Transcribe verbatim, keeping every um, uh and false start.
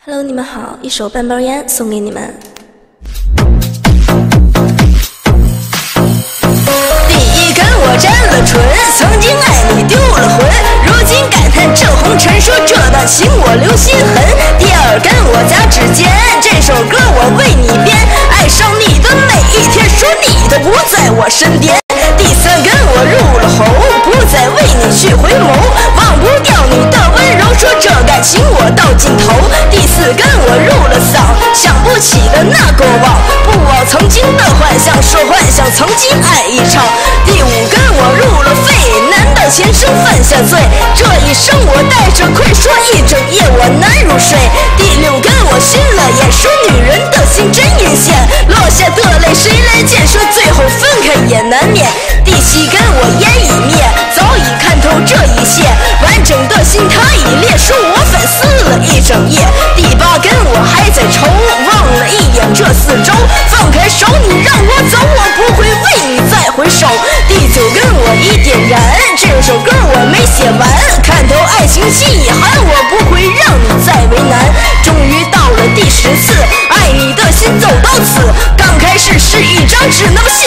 Hello， 你们好，一首半包烟送给你们。 第一根我沾了唇，曾经爱你丢了魂，如今感叹这红尘，说这段情我留心痕。第二根我夹指尖，这首歌我为你编，爱上你的每一天，说你的不在我身边。第三根我入了喉，不再为你去回眸，忘不掉你的温柔，说这感情我到尽头。第四根我入了嗓，想不起的那过往，不枉曾经的幻想，说幻想曾经爱一场。第五根我入了肺，难道前生犯下罪？这一生我带着愧，说一整夜我难入睡。第六根我熏了眼，说女人的心真阴险，落下的泪谁来见？说最后分开也难免。第七根我烟已灭，早已看透这一切，完整的心它已裂，说我反思了一整夜。第八根我还在愁，望了一眼这四周，放开手你让我走，我不会为你再回首。第九根我已点燃，这首歌我没写完，看透爱情心已寒，我不会让你再为难。终于到了第十次，爱你的心走到此，刚开始是一张纸，那么